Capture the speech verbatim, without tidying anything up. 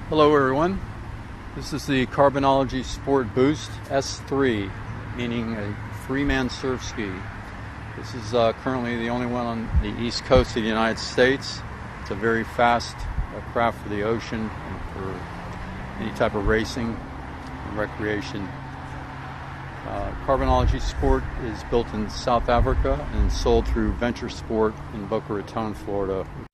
Hello everyone, this is the Carbonology Sport Boost S three, meaning a three-man surf ski. This is uh, currently the only one on the east coast of the United States. It's a very fast uh, craft for the ocean and for any type of racing and recreation. Uh, Carbonology Sport is built in South Africa and sold through Venturesport in Boca Raton, Florida.